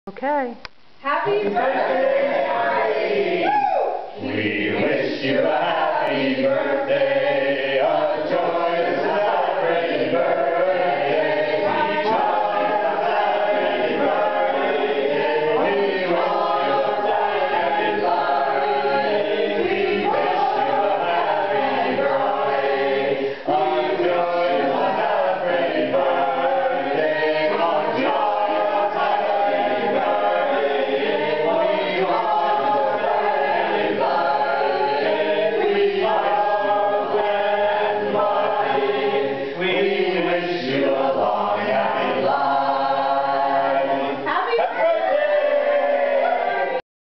Okay. Happy birthday, Marty! We wish you a